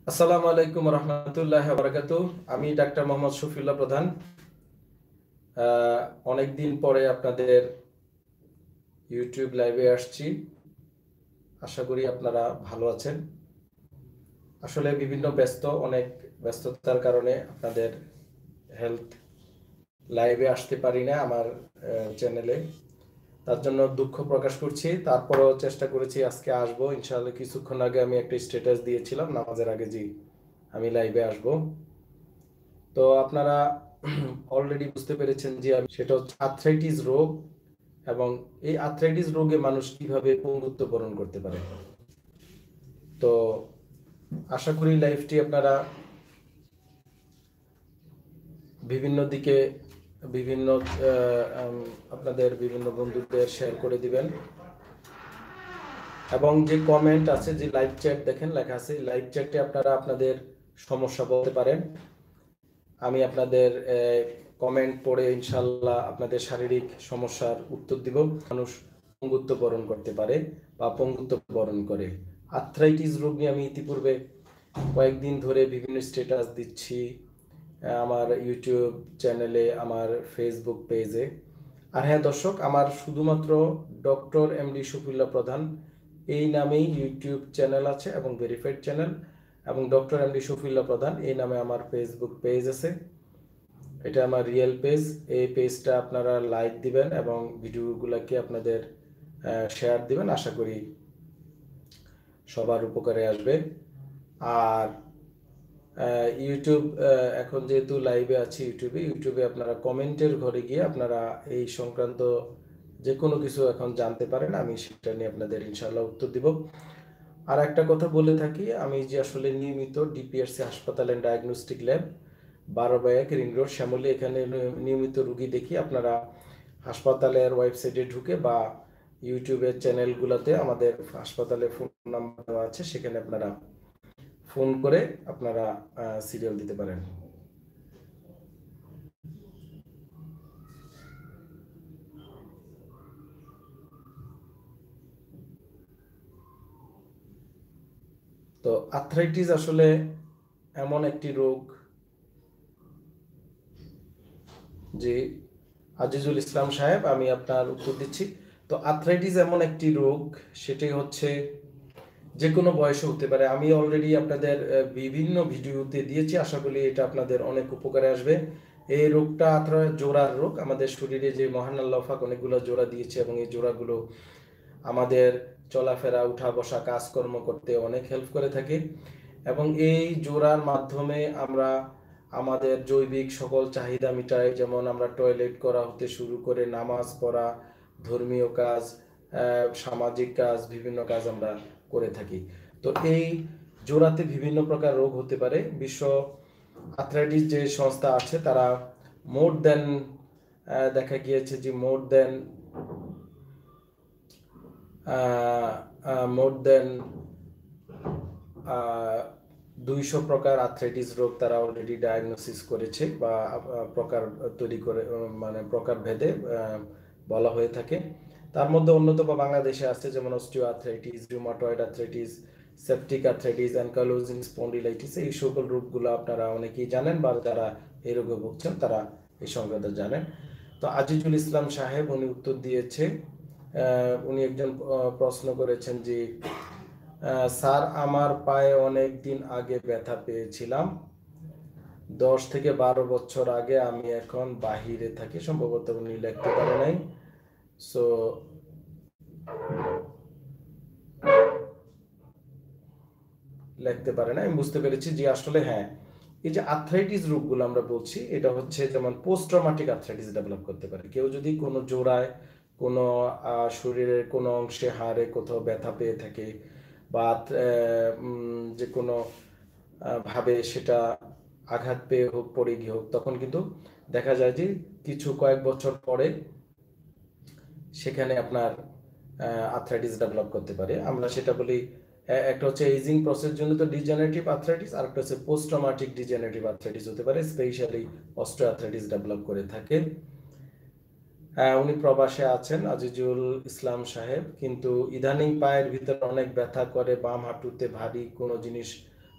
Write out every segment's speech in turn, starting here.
আসসালামু আলাইকুম রহমতুল্লাহি ওয়া বারাকাতুহু। আমি ডাক্তার মোহাম্মদ শফিউল্লাহ প্রধান। অনেকদিন পরে আপনাদের ইউটিউব লাইভে আসছি। আশা করি আপনারা ভালো আছেন। আসলে অনেক ব্যস্ততার কারণে আপনাদের হেলথ লাইভে আসতে পারি না আমার চ্যানেলে। তার জন্য দুঃখ প্রকাশ করছি। তারপরেও চেষ্টা করেছি আজকে আসবো ইনশাআল্লাহ। কিছুক্ষণ আগে আমি একটা স্ট্যাটাস দিয়েছিলাম নামাজের আগে যে আমি লাইভে আসবো। তো আপনারা অলরেডি বুঝতে পেরেছেন যে সেটা হচ্ছে আর্থ্রাইটিস রোগ, এবং এই আর্থ্রাইটিস রোগে মানুষ কিভাবে পঙ্গুত্ব বরণ করতে পারে। তো আশা করি লাইভটি আপনারা বিভিন্ন দিকে বিভিন্ন আপনাদের বিভিন্ন বন্ধুদের শেয়ার করে দিবেন, এবং যে কমেন্ট আছে, যে লাইভ চ্যাট দেখেন লেখা আছে, লাইভ চ্যাটে আপনারা আপনাদের সমস্যা বলতে পারেন। আমি আপনাদের কমেন্ট পড়ে ইনশাল্লাহ আপনাদের শারীরিক সমস্যার উত্তর দিব। মানুষ পঙ্গুত্ব বরণ করতে পারে বা পঙ্গুত্ব বরণ করে। আর্থ্রাইটিস রোগ নিয়ে আমি ইতিপূর্বে কয়েকদিন ধরে বিভিন্ন স্ট্যাটাস দিচ্ছি আমার ইউটিউব চ্যানেলে, আমার ফেসবুক পেজে। আর হ্যাঁ দর্শক, আমার শুধুমাত্র ডক্টর এমডি শফিউল্লাহ প্রধান এই নামেই ইউটিউব চ্যানেল আছে এবং ভেরিফাইড চ্যানেল, এবং ডক্টর এমডি শফিউল্লাহ প্রধান এই নামে আমার ফেসবুক পেজ আছে। এটা আমার রিয়েল পেজ। এই পেজটা আপনারা লাইক দিবেন এবং ভিডিওগুলোকে আপনাদের শেয়ার দিবেন। আশা করি সবার উপকারে আসবে। আর ইউটিউব, এখন যেহেতু লাইভে আছি ইউটিউবে আপনারা কমেন্টের ঘরে গিয়ে আপনারা এই সংক্রান্ত যে কোনো কিছু এখন জানতে পারেন। আমি সেটা নিয়ে আপনাদের ইনশাল্লাহ উত্তর দিব। আর একটা কথা বলে থাকি, আমি যে আসলে নিয়মিত ডিপিআরসি হাসপাতাল and diagnostic lab 12/1 ring road Shyamoli, এখানে নিয়মিত রুগী দেখি। আপনারা হাসপাতালের ওয়েবসাইটে ঢুকে বা ইউটিউবের চ্যানেলগুলোতে আমাদের হাসপাতালের ফোন নাম্বার দেওয়া আছে, সেখানে আপনারা ফোন করে আপনারা সিরিয়াল দিতে পারেন। তো আর্থ্রাইটিস আসলে এমন একটি রোগ, যে আজিজুল ইসলাম সাহেব আমি আপনার উত্তর দিচ্ছি। তো আর্থ্রাইটিস এমন একটি রোগ, সেটাই হচ্ছে যে কোনো বয়সে হতে পারে। আমি অলরেডি আপনাদের বিভিন্ন ভিডিওতে দিয়েছি, আশা করি এটা আপনাদের অনেক উপকারে আসবে। এই রোগটা জোড়ার রোগ। আমাদের শরীরে যে মহান আল্লাহ পাক অনেকগুলো জোড়া দিয়েছে, এবং এই জোড়াগুলো আমাদের চলাফেরা, উঠা বসা, কাজকর্ম করতে অনেক হেল্প করে থাকে, এবং এই জোড়ার মাধ্যমে আমরা আমাদের জৈবিক সকল চাহিদা মিটাই। যেমন আমরা টয়লেট করা হতে শুরু করে নামাজ পড়া, ধর্মীয় কাজ, সামাজিক কাজ, বিভিন্ন কাজ আমরা করে থাকি। তো এই জোড়াতে বিভিন্ন প্রকার রোগ হতে পারে। বিশ্ব আর্থ্রাইটিস যে সংস্থা আছে, তারা মোর দেন দেখা গিয়েছে যে মোর দেন 200 প্রকার আর্থ্রাইটিস রোগ তারা অলরেডি ডায়াগনোসিস করেছে, বা প্রকার তৈরি করে, মানে প্রকার ভেদে বলা হয়ে থাকে। তার মধ্যে অন্যতম বাংলাদেশে আছে, যেমন osteoarthritis, rheumatoid arthritis, septic arthritis, ankylosing spondylitis. এই সকল রোগগুলো আপনারা অনেকেই জানেন, বা যারা এই রোগে ভুগছেন তারা এই সংক্রান্ত জানেন। তো আজিজুল ইসলাম সাহেব উনি উত্তর দিয়েছে। উনি একজন প্রশ্ন করেছেন যে স্যার, আমার পায়ে অনেক দিন আগে ব্যথা পেয়েছিলাম, 10 থেকে 12 বছর আগে। আমি এখন বাহিরে থাকি। সম্ভবত উনি লিখতে পারে নাই। সো লিখতে পারে না, আমি বুঝতে পেরেছি যে আসলে হ্যাঁ, এই যে আর্থ্রাইটিস রোগগুলো আমরা বলছি, এটা হচ্ছে যেমন পোস্ট ট্রমাটিক আর্থ্রাইটিস ডেভেলপ করতে পারে। কেউ যদি কোনো জোড়ায়, কোনো শরীরের কোনো অংশে, হাড়ে কোথাও ব্যথা পেয়ে থাকে, বা যে কোনো ভাবে সেটা আঘাত পেয়ে হোক, পড়ে গিয়ে হোক, তখন কিন্তু দেখা যায় যে কয়েক বছর পরে সেখানে আপনার আর্থ্রাইটিস ডেভেলপ করতে পারে। আমরা সেটা বলি, একটা হচ্ছে এজিং প্রসেস জনিত ডিজেনারেটিভ আর্থ্রাইটিস, আর একটা হচ্ছে পোস্ট ট্রমাটিক ডিজেনারেটিভ আর্থ্রাইটিস হতে পারে। স্পেশালি অস্টিও আর্থ্রাইটিস ডেভেলপ করে থাকে। উনি প্রবাসে আছেন আজিজুল ইসলাম সাহেব, কিন্তু ইদানিং পায়ের ভিতরে অনেক ব্যথা করে, বাম হাঁটুতে ভারী কোনো জিনিস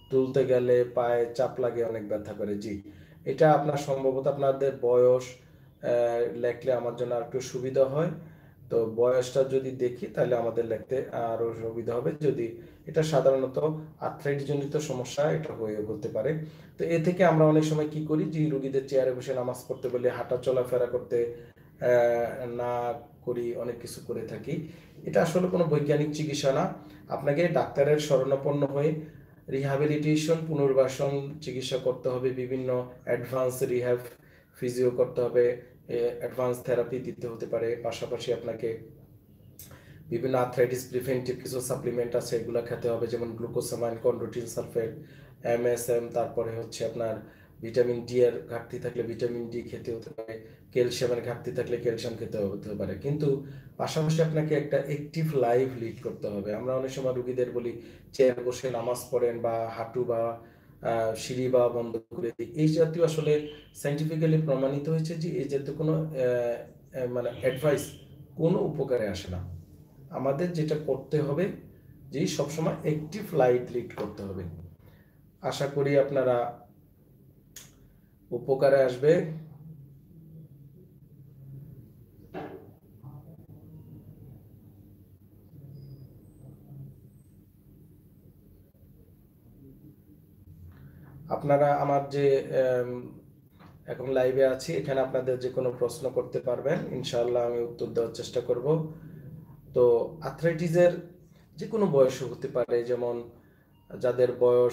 তুলতে গেলে পায়ে চাপ লাগে, অনেক ব্যথা করে। জি, এটা আপনার সম্ভবত আপনাদের বয়স লেখলে আমার জন্য আর একটু সুবিধা হয়। তো বয়সটা যদি দেখি তাহলে আমাদের লিখতে আরো সুবিধা হবে। যদি এটা সাধারণত আর্থ্রাইটিস জনিত সমস্যা এটা হতে পারে। তো এ থেকে আমরা অনেক সময় কি করি, যে রোগীদের চেয়ারে বসে নামাজ পড়তে বলে, হাঁটা চলাফেরা করতে না করি, অনেক কিছু করে থাকি। এটা আসলে কোনো বৈজ্ঞানিক চিকিৎসা না। আপনাকে ডাক্তারের শরণাপন্ন হয়ে রিহ্যাবিলিটেশন, পুনর্বাসন চিকিৎসা করতে হবে, বিভিন্ন অ্যাডভান্স রিহ্যাব ফিজিও করতে হবে, অ্যাডভান্স থেরাপি দিতে হতে পারে। পাশাপাশি আপনাকে বিভিন্ন আর্থ্রাইটিস প্রিভেন্টিভ কিছু সাপ্লিমেন্ট আছে, এগুলো খেতে হবে, যেমন গ্লুকোসামাইন, কন্ড্রোটিন সালফেট, এমএসএম। তারপরে হচ্ছে আপনার ভিটামিন ডি এর ঘাটতি থাকলে ভিটামিন ডি খেতে হতে পারে, ক্যালসিয়ামের ঘাটতি থাকলে ক্যালসিয়াম খেতে হতে পারে। কিন্তু পাশাপাশি আপনাকে একটা অ্যাক্টিভ লাইফ লিড করতে হবে। আমরা অনেক সময় রুগীদের বলি চেয়ার বসে নামাজ পড়েন বা হাঁটু বা সিঁড়ি বা বন্ধ করে দিই, এই জাতীয় আসলে সাইন্টিফিক্যালি প্রমাণিত হয়েছে যে এই জাতীয় কোনো মানে অ্যাডভাইস কোনো উপকারে আসে না। আমাদের যেটা করতে হবে যে সবসময় অ্যাক্টিভ লাইফ লিড করতে হবে। আশা করি আপনারা উপকারে আসবে। আপনারা আমার যে এখন লাইভে আছি, এখানে আপনাদের যে কোনো প্রশ্ন করতে পারবেন, ইনশাআল্লাহ আমি উত্তর দেওয়ার চেষ্টা করব। তো আর্থ্রাইটিসের যে কোনো বয়সে হতে পারে, যেমন যাদের বয়স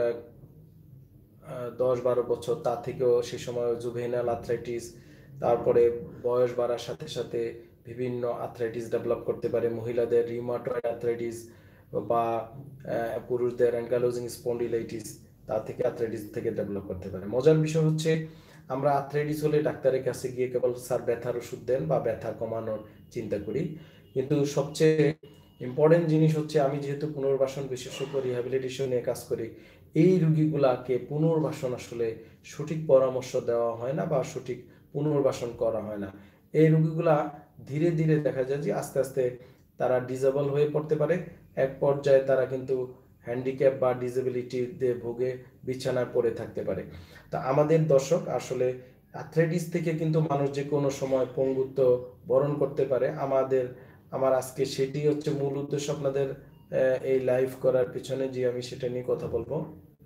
10-12 বছর, তা থেকেও সে সময় জুভেনাইল আর্থ্রাইটিস, তারপরে বয়স বাড়ার সাথে সাথে বিভিন্ন আর্থ্রাইটিস ডেভেলপ করতে পারে। মহিলাদের রিউমাটয়েড আর্থ্রাইটিস বা পুরুষদের অ্যাঙ্কালোজিং স্পন্ডিলাইটিস, তা থেকে আর্থ্রাইটিস থেকে ডেভেলপ করতে পারে। মজার বিষয় হচ্ছে আমরা আর্থ্রাইটিস হলে ডাক্তারের কাছে গিয়ে কেবল স্যার ব্যথার ওষুধ দেন বা ব্যথা কমানোর চিন্তা করি, কিন্তু সবচেয়ে ইম্পর্টেন্ট জিনিস হচ্ছে, আমি যেহেতু পুনর্বাসন বিশেষজ্ঞ, রিহ্যাবিলিটেশন নিয়ে কাজ করি, এই রুগীগুলাকে পুনর্বাসন আসলে সঠিক পরামর্শ দেওয়া হয় না বা সঠিক পুনর্বাসন করা হয় না। এই রুগীগুলা ধীরে ধীরে দেখা যায় যে আস্তে আস্তে তারা ডিসেবল হয়ে পড়তে পারে। এক পর্যায়ে তারা কিন্তু হ্যান্ডিক্যাপ বা ডিসেবিলিটিতে ভুগে বিছানায় পড়ে থাকতে পারে। তা আমাদের দর্শক, আসলে অ্যাথলেটিস থেকে কিন্তু মানুষ যে কোনো সময় পঙ্গুত্ব বরণ করতে পারে। আমার আজকে সেটি হচ্ছে মূল উদ্দেশ্য, আপনাদের এই লাইভ করার পিছনে যে আমি সেটা নিয়ে কথা বলবো।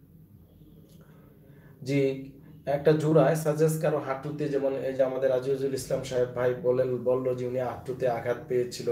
যে একটা জোড়ায় সাজেস্ট কারো হাঁটুতে, যেমন এই যে আমাদের আজিজুল ইসলাম সাহেব ভাই বললো যে উনি হাঁটুতে আঘাত পেয়েছিল,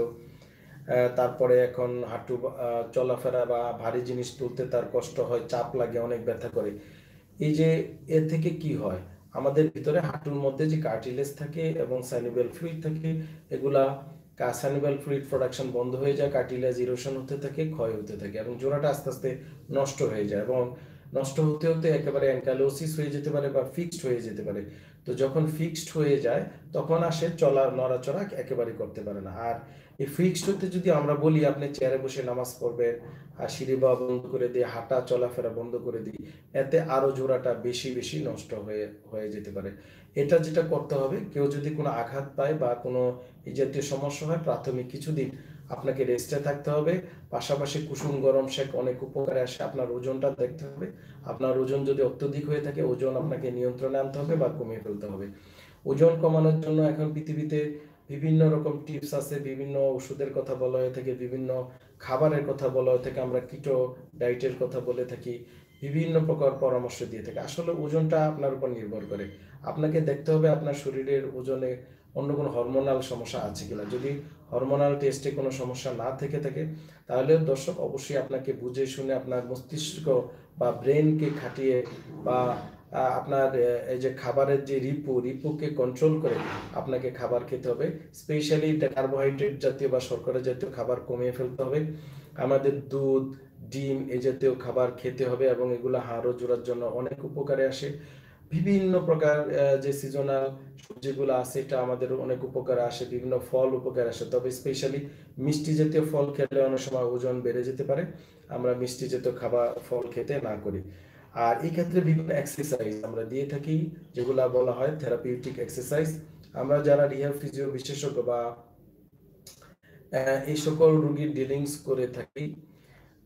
তারপরে এখন হাঁটু চলাফেরা বা ভারী জিনিস তুলতে তার কষ্ট হয়, চাপ লাগে, অনেক ব্যথা করে। এই যে এর থেকে কি হয়, আমাদের ভিতরে হাঁটুর মধ্যে যে কার্টিলেজ থাকে এবং সাইনোভিয়াল ফ্লুইড থাকে, এগুলা সাইনোভিয়াল ফ্লুইড প্রোডাকশন বন্ধ হয়ে যায়, কার্টিলেজ ইরোশন হতে থাকে, ক্ষয় হতে থাকে এবং জোড়াটা আস্তে আস্তে নষ্ট হয়ে যায় এবং নষ্ট হতে হতে একেবারে অ্যাঙ্কালোসিস হয়ে যেতে পারে বা ফিক্সড হয়ে যেতে পারে। তো যখন ফিক্সড হয়ে যায় তখন আসে চলা নড়াচড়া একেবারে করতে পারে না। আর এই ফিক্সড হতে যদি আমরা বলি আপনি চেয়ারে বসে নামাজ পড়বেন আর সিঁড়ি বা বন্ধ করে দিয়ে হাঁটা চলাফেরা বন্ধ করে দিই, এতে আরো জোড়াটা বেশি বেশি নষ্ট হয়ে হয়ে যেতে পারে। এটা যেটা করতে হবে, কেউ যদি কোনো আঘাত পায় বা কোনো এই জাতীয় সমস্যা হয়, প্রাথমিক কিছুদিন আপনাকে রেস্টে থাকতে হবে। পাশাপাশি কুসুম গরম সেক অনেক উপকারে আসে। আপনার ওজনটা দেখতে হবে, আপনার ওজন যদি অত্যধিক হয়ে থাকে, ওজন আপনাকে নিয়ন্ত্রণে আনতে হবে বা কমিয়ে ফেলতে হবে। ওজন কমানোর জন্য এখন পৃথিবীতে বিভিন্ন রকম টিপস আছে, বিভিন্ন ওষুধের কথা বলা হয়ে থাকে, বিভিন্ন খাবারের কথা বলা হয়ে থাকে, আমরা কিটো ডায়েটের কথা বলে থাকি, বিভিন্ন প্রকার পরামর্শ দিয়ে থাকে। আসলে ওজনটা আপনার উপর নির্ভর করে। আপনাকে দেখতে হবে আপনার শরীরের ওজনে অন্য কোনো হরমোনাল সমস্যা আছে কিনা। যদি হরমোনাল টেস্টে কোনো সমস্যা না থেকে থাকে, তাহলে দর্শক অবশ্যই আপনাকে বুঝে শুনে আপনার মস্তিষ্ক বা ব্রেনকে খাটিয়ে বা আপনার এই যে খাবারের যে রিপুকে কন্ট্রোল করে আপনাকে খাবার খেতে হবে। স্পেশালি কার্বোহাইড্রেট জাতীয় বা শর্করা জাতীয় খাবার কমিয়ে ফেলতে হবে। আমাদের দুধ, ডিম এই জাতীয় খাবার খেতে হবে এবং এগুলো হাড় ও জোড়ার জন্য অনেক উপকারে আসে। বিভিন্ন প্রকার যে সিজনাল সবজিগুলো আছে, এটা আমাদের অনেক উপকারে আসে। বিভিন্ন ফল উপকারে আসে, তবে স্পেশালি মিষ্টি জাতীয় ফল খেলে অনেক সময় ওজন বেড়ে যেতে পারে। আমরা মিষ্টি জাতীয় খাবার ফল খেতে না করি। আর এই ক্ষেত্রে বিভিন্ন এক্সারসাইজ আমরা দিয়ে থাকি, যেগুলো বলা হয় থেরাপিউটিক এক্সারসাইজ। আমরা যারা রিহ্যাব ফিজিও বিশেষজ্ঞ বা এই সকল রোগীর ডিলিংস করে থাকি,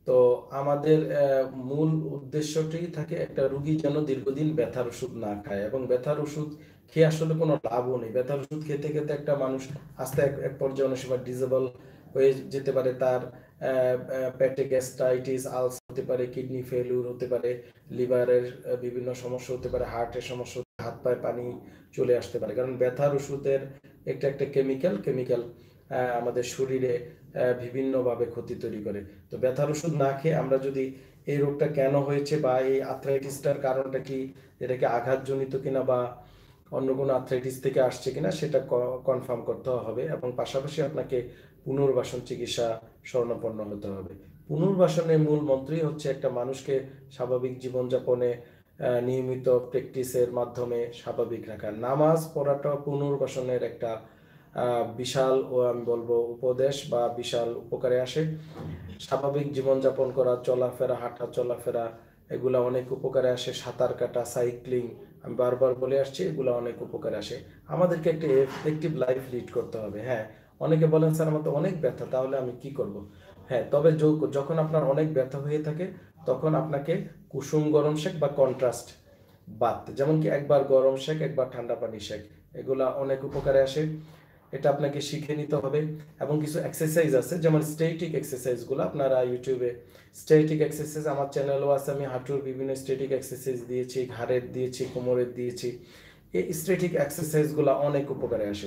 তো আমাদের মূল উদ্দেশ্যটি থাকে একটা রুগী যেন দীর্ঘদিন ব্যথার ওষুধ না খায়, এবং ব্যথার ওষুধ খেয়ে আসলে কোনো লাভও নেই। ব্যথার ওষুধ খেতে খেতে একটা মানুষ আস্তে এক পর্যায়ে অনেক সময় ডিসেবল হয়ে যেতে পারে। তার পেটে গ্যাস্ট্রাইটিস, আলসার হতে পারে, কিডনি ফেলিউর হতে পারে, লিভারের বিভিন্ন সমস্যা হতে পারে, হার্টের সমস্যা, হাত পায়ে পানি চলে আসতে পারে। কারণ ব্যথার ওষুধের একটা কেমিক্যাল আমাদের শরীরে বিভিন্নভাবে ক্ষতি তৈরি করে। তো ব্যথার ওষুধ না খেয়ে আমরা যদি এই রোগটা কেন হয়েছে বা এই আর্থ্রাইটিসটার কারণটা কি, এটা কি আঘাতজনিত কিনা বা অন্য কোনো আর্থ্রাইটিস থেকে আসছে কিনা সেটা কনফার্ম করতে হবে, এবং পাশাপাশি আপনাকে পুনর্বাসন চিকিৎসা শরণাপন্ন হতে হবে। পুনর্বাসনের মূল মন্ত্রই হচ্ছে একটা মানুষকে স্বাভাবিক জীবনযাপনে নিয়মিত প্র্যাকটিসের মাধ্যমে স্বাভাবিক রাখা। নামাজ পড়াটা পুনর্বাসনের একটা বিশাল ও আমি বলবো উপদেশ বা বিশাল উপকারে আসে। স্বাভাবিক জীবনযাপন করা, চলাফেরা, হাঁটা চলাফেরা, এগুলা অনেক উপকারে আসে। সাঁতার কাটা, সাইক্লিং, আমি বারবার বলে আসছি, এগুলো অনেক উপকারে আসে। আমাদেরকে একটা এফেক্টিভ লাইফ লিড করতে হবে। হ্যাঁ, অনেকে বলেন স্যার আমার তো অনেক ব্যথা, তাহলে আমি কি করব? হ্যাঁ, তবে যখন আপনার অনেক ব্যথা হয়ে থাকে তখন আপনাকে কুসুম গরম শেক বা কন্ট্রাস্ট বাত, যেমন কি একবার গরম শেক একবার ঠান্ডা পানি শেক, এগুলা অনেক উপকারে আসে। এটা আপনাকে শিখে নিতে হবে। এবং কিছু এক্সারসাইজ আছে, যেমন স্ট্যাটিক এক্সারসাইজগুলো আপনারা ইউটিউবে, স্ট্যাটিক এক্সারসাইজ আমার চ্যানেলও আছে, আমি হাঁটুর বিভিন্ন স্ট্যাটিক এক্সারসাইজ দিয়েছি, ঘাড়ের দিয়েছি, কোমরের দিয়েছি। এই স্ট্যাটিক এক্সারসাইজগুলো অনেক উপকারে আসে।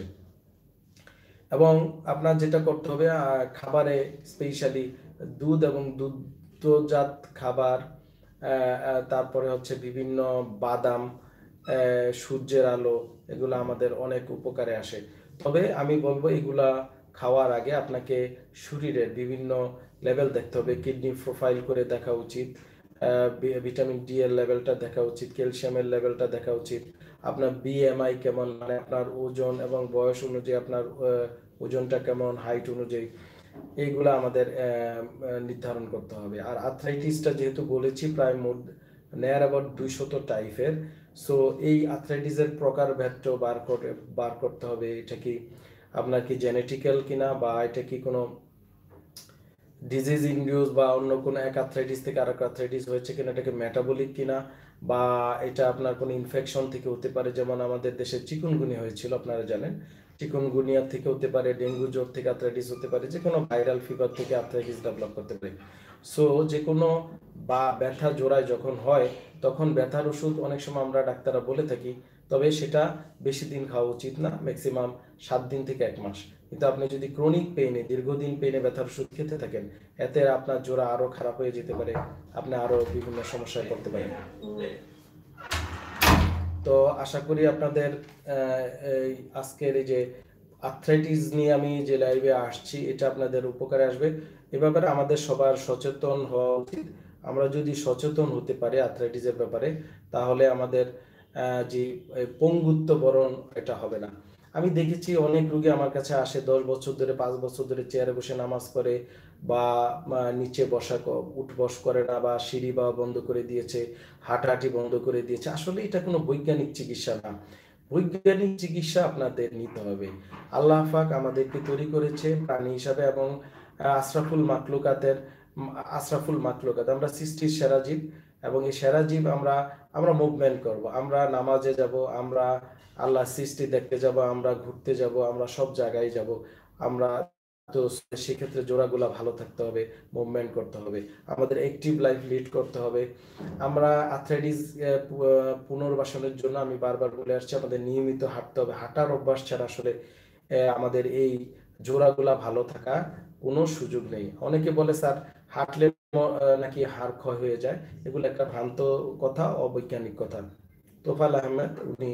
এবং আপনার যেটা করতে হবে, খাবারে স্পেশালি দুধ এবং দুগ্ধজাত খাবার, তারপরে হচ্ছে বিভিন্ন বাদাম, সূর্যের আলো, এগুলো আমাদের অনেক উপকারে আসে। তবে আমি বলবো এগুলা খাওয়ার আগে আপনাকে শরীরের বিভিন্ন লেভেল দেখতে হবে। কিডনি প্রোফাইল করে দেখা উচিত, ভিটামিন ডি এর লেভেলটা দেখা উচিত, ক্যালসিয়ামের লেভেলটা দেখা উচিত, আপনার বিএমআই কেমন, মানে আপনার ওজন এবং বয়স অনুযায়ী আপনার ওজনটা কেমন, হাইট অনুযায়ী, এইগুলো আমাদের নির্ধারণ করতে হবে। আর আর্থ্রাইটিসটা যেহেতু বলেছি প্রায় মোট নেয়ার অ্যাবাউট 200 টাইপের, সো এই আর্থ্রাইটিসের প্রকারভেদটাও বার করতে হবে। এটা কি আপনার কি জেনেটিক্যাল কিনা, বা এটা কি কোনো ডিজিজ ইনডিউস বা অন্য কোনো এক আর্থ্রাইটিস থেকে আরেক আর্থ্রাইটিস হয়েছে কিনা, এটাকে মেটাবলিক কিনা, বা এটা আপনার কোনো ইনফেকশন থেকে হতে পারে। যেমন আমাদের দেশে চিকুনগুনিয়া হয়েছিল, আপনারা জানেন, চিকুনগুনিয়া থেকে হতে পারে, ডেঙ্গু জ্বর থেকে আর্থ্রাইটিস হতে পারে, যে কোনো ভাইরাল ফিভার থেকে আর্থ্রাইটিস ডেভেলপ করতে পারে। সো যে কোনো বা ব্যথা জোড়ায় যখন হয় তখন ব্যথার ওষুধ অনেক সময় আমরা ডাক্তাররা বলে থাকি, তবে সেটা বেশি দিন খাওয়া উচিত না, ম্যাক্সিমাম 7 দিন থেকে 1 মাস। কিন্তু আপনি যদি ক্রনিক পেইনে, দীর্ঘদিন পেইনে ব্যথার ওষুধ খেতে থাকেন, এতে আপনার জোড়া আরো খারাপ হয়ে যেতে পারে, আপনি আরো বিভিন্ন সমস্যায় পড়তে পারেন। তো আশা করি আপনাদের এই আজকের এই যে আর্থ্রাইটিস নিয়ে আমি যে লাইভে আসছি, এটা আপনাদের উপকারে আসবে। এ ব্যাপারে আমাদের সবার সচেতন হওয়া উচিত। আমরা যদি সচেতন হতে পারি আর্থ্রাইটিসের ব্যাপারে, তাহলে আমাদের যে পঙ্গুত্ব বরণ এটা হবে না। আমি দেখেছি অনেক রোগী আমার কাছে আসে 10 বছর ধরে, 5 বছর ধরে চেয়ারে বসে নামাজ করে, বা নিচে উঠবস করে না, বা সিঁড়ি বা বন্ধ করে দিয়েছে, হাঁটাহাঁটি বন্ধ করে দিয়েছে। আসলে এটা কোনো বৈজ্ঞানিক চিকিৎসা না। বৈজ্ঞানিক চিকিৎসা আপনাদের নিতে হবে। আল্লাহ পাক আমাদেরকে তৈরি করেছে প্রাণী হিসাবে, এবং আশরাফুল মাখলুকাত, আমরা সৃষ্টির সেরা জীব, এবং এই সেরা জীব আমরা মুভমেন্ট করব, আমরা নামাজে যাব, আমরা আল্লাহ সৃষ্টি দেখতে যাব, আমরা ঘুরতে যাব, আমরা সব জায়গায় যাব। আমরা তো সেক্ষেত্রে জোড়াগুলা ভালো থাকতে হবে, মুভমেন্ট করতে হবে, আমাদের অ্যাক্টিভ লাইফ লিড করতে হবে। আমরা আর্থ্রাইটিস পুনর্বাসনের জন্য আমি বারবার বলে আসছি, আমাদের নিয়মিত হাঁটতে হবে। হাঁটার অভ্যাস ছাড়া আসলে আমাদের এই জোড়াগুলা ভালো থাকা কোনো সুযোগ নেই। অনেকে বলে স্যার হাঁটলে নাকি হাড় ক্ষয় হয়ে যায়, এগুলো একটা ভ্রান্ত কথা, অবৈজ্ঞানিক কথা। তোফাল আহমেদ, উনি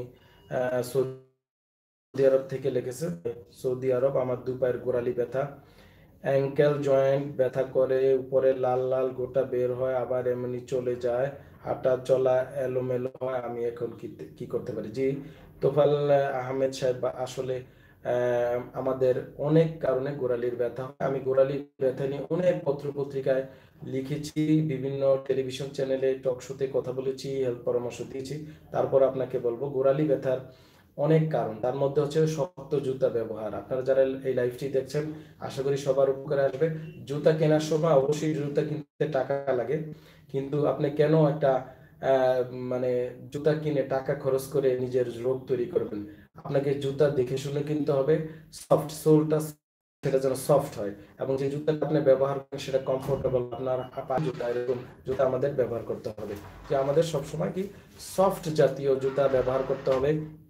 সৌদি আরব থেকে লিখেছে, সৌদি আরব, আমার 2 পায়ের গোড়ালি ব্যথা, অ্যাঙ্কেল জয়েন্ট ব্যথা করে, উপরে লাল লাল গোটা বের হয়, আবার এমনি চলে যায়, হাঁটা চলা এলোমেলো হয়, আমি এখন কি করতে পারি? জি তোফাল আহমেদ সাহেব, আসলে আমাদের অনেক কারণে গোড়ালির ব্যথা হয়। আমি গোড়ালির ব্যথা নিয়ে অনেক পত্র পত্রিকায় লিখেছি, বিভিন্ন টেলিভিশন চ্যানেলে টক শোতে কথা বলেছি, হেলথ পরামর্শ দিয়েছি। তারপর আপনাকে বলবো গোড়ালি ব্যথার অনেক কারণ, তার মধ্যে হচ্ছে শক্ত জুতা ব্যবহার। আপনারা যারা এই লাইভটি দেখছেন আশা করি সবার উপকারে আসবে। জুতা কেনার সময় অবশ্যই জুতা কিনতে টাকা লাগে, কিন্তু আপনি কেন একটা মানে জুতা কিনে টাকা খরচ করে নিজের রোগ তৈরি করবেন? আপনাকে জুতা দেখে শুনে কিনতে হবে, সফট সোলটা সেটা যেন সফট হয়, এবং যে জুতাটা আপনি ব্যবহার করেন সেটা কমফোর্টেবল, আপনার পা জুতা এরকম জুতা আমাদের ব্যবহার করতে হবে। যে আমাদের সবসময় কি সফট জাতীয় জুতা ব্যবহার করতে হবে,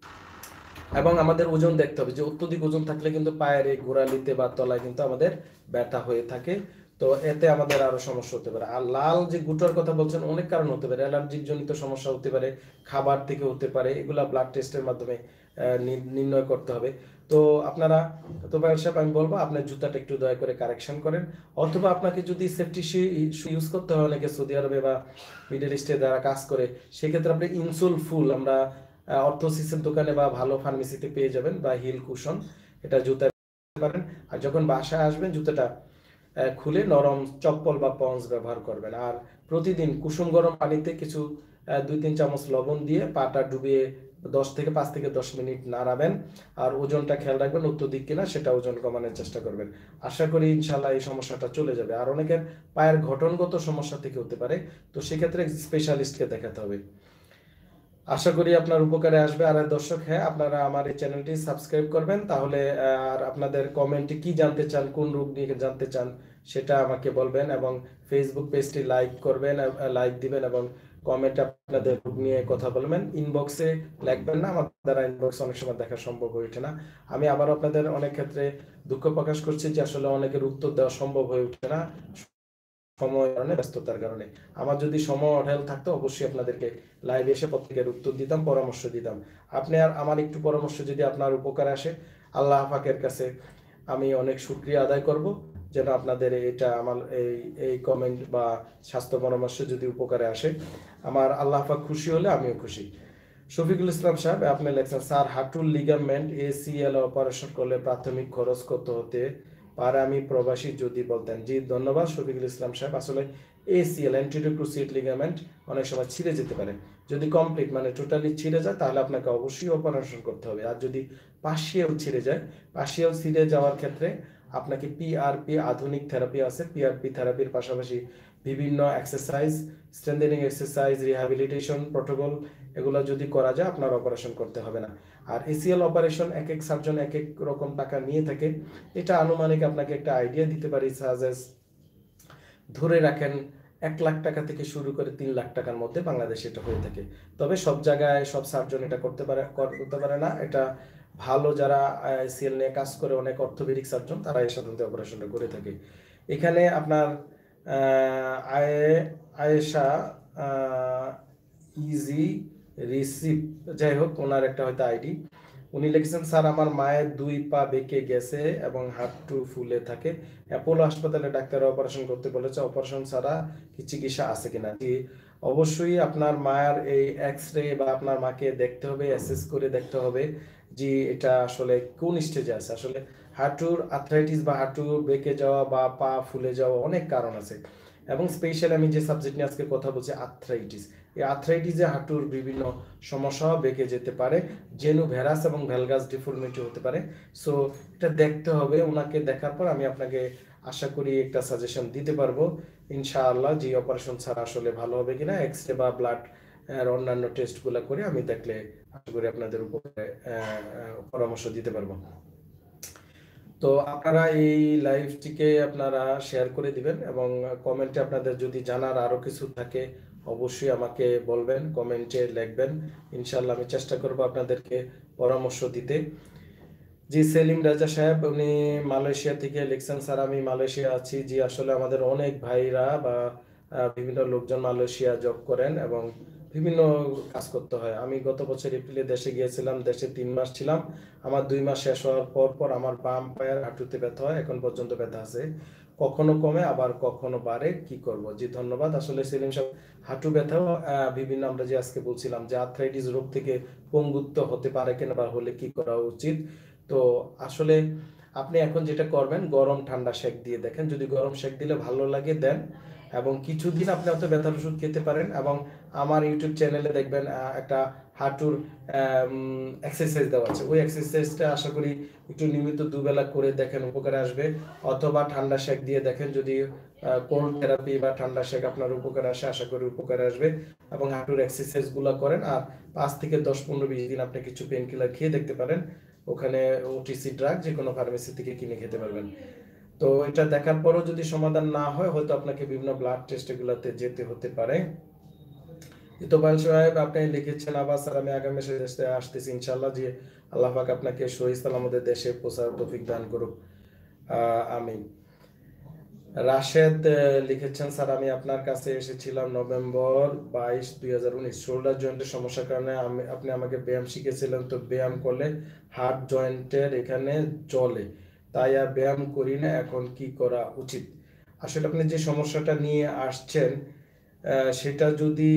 এবং আমাদের ওজন দেখতে হবে। যে অত্যধিক ওজন থাকলে কিন্তু পায়ের এই গোড়ালিতে বা তলায় কিন্তু আমাদের ব্যথা হয়ে থাকে, তো এতে আমাদের আরো সমস্যা হতে পারে। আর লাল যে গুটার কথা বলছেন, অনেক কারণ হতে পারে, অ্যালার্জিক জনিত সমস্যা হতে পারে, খাবার থেকে হতে পারে, এগুলা ব্লাড টেস্টের মাধ্যমে নির্ণয় করতে হবে। তো আপনারা, তো ভাই সাহেব আমি বলবো আপনার জুতাটা একটু দয়া করে কারেকশন করেন, অথবা আপনাকে যদি সেফটি শু ইউজ করতে হয়, অনেকে সৌদি আরবে বা মিডল ইস্টে যারা কাজ করে, সেক্ষেত্রে আপনি ইনসোল ফুল আমরা অর্থোসিসের দোকানে বা ভালো ফার্মেসিতে পেয়ে যাবেন, বা হিল কুশন, এটা জুতা পারেন। আর যখন বাসায় আসবেন জুতাটা খুলে নরম চপ্পল বা পন্স ব্যবহার করবেন। আর প্রতিদিন কুসুম গরম পানিতে কিছু 2-3 চামচ লবণ দিয়ে পাটা ডুবিয়ে 5 থেকে 10 মিনিট নাড়াবেন। আর ওজনটা খেয়াল রাখবেন অত্যধিক কিনা, সেটা ওজন কমানোর চেষ্টা করবেন। আশা করি ইনশাল্লাহ এই সমস্যাটা চলে যাবে। আর অনেকের পায়ের গঠনগত সমস্যা থেকে হতে পারে, তো সেক্ষেত্রে স্পেশালিস্টকে দেখাতে হবে। আশা করি আপনার উপকারে আসবে। আর দর্শক, হ্যাঁ, আপনারা আমার এই চ্যানেলটি সাবস্ক্রাইব করবেন, তাহলে আর আপনাদের কমেন্টে কি জানতে চান, কোন রোগ নিয়ে জানতে চান সেটা আমাকে বলবেন, এবং ফেসবুক পেজটি লাইক করবেন, লাইক দিবেন, এবং কমেন্টে আপনাদের রোগ নিয়ে কথা বলবেন। ইনবক্সে লিখবেন না, আমার দ্বারা ইনবক্স অনেক সময় দেখা সম্ভব হয়ে ওঠে না। আমি আবার আপনাদের অনেক ক্ষেত্রে দুঃখ প্রকাশ করছি যে আসলে অনেকের উত্তর দেওয়া সম্ভব হয়ে ওঠে না সময়ের কারণে, ব্যস্ততার কারণে। আমার যদি সময় অঢেল থাকতো অবশ্যই আপনাদেরকে লাইভে এসে প্রত্যেকের উত্তর দিতাম, পরামর্শ দিতাম। আপনি আর আমার একটু পরামর্শ যদি আপনার উপকারে আসে, আল্লাহ পাকের কাছে আমি অনেক শুকরিয়া আদায় করব, যেন আপনাদের এটা আমার এই কমেন্ট বা স্বাস্থ্য পরামর্শ যদি উপকারে আসে, আমার আল্লাহ পাক খুশি হলে আমিও খুশি। শফিকুল ইসলাম সাহেব আপনি লেখছেন, স্যার হাঁটুর লিগামেন্ট এসিএল অপারেশন করলে প্রাথমিক খরচ কত হতে পারে, আমি প্রবাসী, যদি বলতেন। জি ধন্যবাদ শফিকুল ইসলাম সাহেব। আসলে এসিএল অ্যান্টেরিয়র ক্রুসিয়েট লিগামেন্ট অনেক সময় ছিঁড়ে যেতে পারে। যদি কমপ্লিট মানে টোটালি ছিঁড়ে যায় তাহলে আপনাকে অবশ্যই অপারেশন করতে হবে। আর যদি পার্শিয়াল ছিঁড়ে যায়, পার্শিয়াল ছিঁড়ে যাওয়ার ক্ষেত্রে আপনাকে পিআরপি, আধুনিক থেরাপি আছে, পিআরপি থেরাপির পাশাপাশি বিভিন্ন exercise, strengthening exercise, rehabilitation protocol, এগুলো যদি করা যায় আপনার অপারেশন করতে হবে না। আর এসিএল অপারেশন এক এক সার্জন এক এক রকম টাকা নিয়ে থাকে। এটা আনুমানিক আপনাকে একটা আইডিয়া দিতে পারি, সাজেস্ট ধরে রাখেন 1 লাখ টাকা থেকে শুরু করে 3 লাখ টাকার মধ্যে বাংলাদেশে এটা হয়ে থাকে। তবে সব জায়গায় সব সার্জন এটা করতে পারে না। এটা ভালো যারা এসিএল নিয়ে কাজ করে, অনেক অর্থোপেডিক সার্জন, তারা এই সাধারণত অপারেশনটা করে থাকে। এখানে আপনার আয়েশা ইজি রিসিভ, যাই হোক ওনার একটা হয়তো আইডি, উনি লিখেছেন, স্যার আমার মায়ের 2 পা বেঁকে গেছে এবং হাঁটু ফুলে থাকে, অ্যাপোলো হাসপাতালে ডাক্তার অপারেশন করতে বলেছে, অপারেশন ছাড়া কি চিকিৎসা আছে কিনা? জি অবশ্যই আপনার মায়ের এই এক্স রে বা আপনার মাকে দেখতে হবে, অ্যাসেস করে দেখতে হবে যে এটা আসলে কোন স্টেজে আছে। আসলে হাঁটুর আর্থ্রাইটিস বা হাঁটু বেঁকে যাওয়া বা পা ফুলে যাওয়া অনেক কারণ আছে, এবং স্পেশালি আমি যে সাবজেক্ট নিয়ে আজকে কথা বলছি আর্থ্রাইটিস, এই আর্থ্রাইটিসে হাঁটুর বিভিন্ন সমস্যা বেঁকে যেতে পারে, জেনু ভ্যারাস এবং ভ্যালগাস ডিফর্মিটি হতে পারে। সো এটা দেখতে হবে, ওনাকে দেখার পর আমি আপনাকে আশা করি একটা সাজেশন দিতে পারবো ইনশাআল্লাহ, যে অপারেশন ছাড়া আসলে ভালো হবে কিনা। এক্স রে বা ব্লাড আর অন্যান্য টেস্টগুলো করে আমি দেখলে আশা করি আপনাদের উপরে পরামর্শ দিতে পারবো। তো আপনারা এই লাইভটিকে আপনারা শেয়ার করে দিবেন, এবং কমেন্টে আপনাদের যদি জানার আরো কিছু থাকে অবশ্যই আমাকে বলবেন, কমেন্টে লিখবেন। ইনশাআল্লাহ আমি চেষ্টা করব আপনাদেরকে পরামর্শ দিতে। জি সেলিম রাজা সাহেব উনি মালয়েশিয়া থেকে লিখছেন, স্যার আমি মালয়েশিয়া আছি। জি আসলে আমাদের অনেক ভাইরা বা বিভিন্ন লোকজন মালয়েশিয়া জব করেন এবং বিভিন্ন কাজ করতে হয়। আমি গত বছর এপ্রিলে দেশে গিয়েছিলাম, দেশে 3 মাস ছিলাম। আমার 2 মাস শেষ হওয়ার পর আমার বাম পায়ের হাঁটুতে ব্যথা হয়, এখন পর্যন্ত ব্যথা আছে, কখনো কমে আবার কখনো বাড়ে, কি করব? জি ধন্যবাদ। আসলে সেলিম সাহেব হাঁটু ব্যথাও বিভিন্ন, আমরা যে আজকে বলছিলাম যে আর্থ্রাইটিস রোগ থেকে পঙ্গুত্ব হতে পারে কিনা বা হলে কি করা উচিত। তো আসলে আপনি এখন যেটা করবেন, গরম ঠান্ডা সেক দিয়ে দেখেন, যদি গরম সেক দিলে ভালো লাগে দেন, এবং কিছুদিন আপনি হয়তো ব্যথার ওষুধ খেতে পারেন। এবং আমার ইউটিউব চ্যানেলে দেখবেন একটা হাঁটুর এক্সারসাইজ দেওয়া আছে, ওই এক্সারসাইজটা আশা করি একটু নিয়মিত দুবেলা করে দেখেন, উপকারে আসবে। অথবা ঠান্ডা শেক দিয়ে দেখেন, যদি কোল্ড থেরাপি বা ঠান্ডা শেক আপনার উপকারে আসে, আশা করি উপকারে আসবে। এবং হাঁটুর এক্সারসাইজ গুলা করেন, আর 5 থেকে 10, 15, 20 দিন আপনি কিছু পেন কিলার খেয়ে দেখতে পারেন। ওখানে ওটিসি ড্রাগ যে কোনো ফার্মেসি থেকে কিনে খেতে পারবেন। তো এটা দেখার পরও যদি সমাধান না হয়, হয়তো আপনাকে বিভিন্ন ব্লাড টেস্ট এগুলাতে যেতে হতে পারে। ইতোবাল সাহেব আপনি লিখেছেন, আবার স্যার আমি আগামী মাসে দেশে আসতেছি ইনশাআল্লাহ, যে আল্লাহ পাক আপনাকে সহি সালামতে দেশে পৌঁছার তৌফিক দান করুক, আমিন। রাশেদ লিখেছেন, স্যার আমি আপনার কাছে এসেছিলাম নভেম্বর 22, 2019, শোল্ডার জয়েন্টের সমস্যার কারণে আপনি আমাকে ব্যায়াম শিখেছিলেন। তো ব্যায়াম করলে হার্ট জয়েন্টের এখানে জ্বলে, তাই আর ব্যায়াম করি না, এখন কি করা উচিত? আসলে আপনি যে সমস্যাটা নিয়ে আসছেন সেটা যদি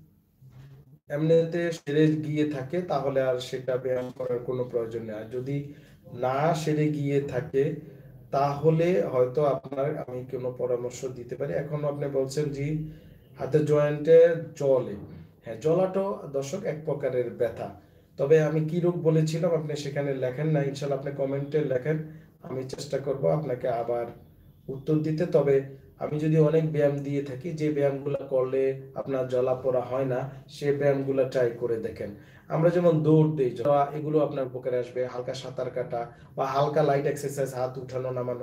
এমনিতে সেরে গিয়ে থাকে, তাহলে আর সেটা ব্যায়াম করার কোনো প্রয়োজন নেই। আর যদি না সেরে গিয়ে থাকে, তাহলে হয়তো আপনার আমি কোনো পরামর্শ দিতে পারি। এখন আপনি বলছেন যে হাতের জয়েন্টে জ্বলে, হ্যাঁ, জ্বলাটা দর্শক এক প্রকারের ব্যথা। তবে আমি কি রোগ বলেছিলাম আপনি সেখানে লেখেন না, ইনশাল্লাহ আপনি কমেন্টে লেখেন, আমি চেষ্টা করব আপনাকে আবার উত্তর দিতে। তবে আমি যদি অনেক ব্যায়াম দিয়ে থাকি, যে ব্যায়ামগুলো করলে আপনার জ্বলা পোড়া হয় না, সে ব্যায়ামগুলো ট্রাই করে দেখেন। আমরা যেমন দৌড় দিই, এগুলো আপনার উপকারে আসবে, হালকা সাঁতার কাটা বা হালকা লাইট এক্সারসাইজ, হাত উঠানো নামানো,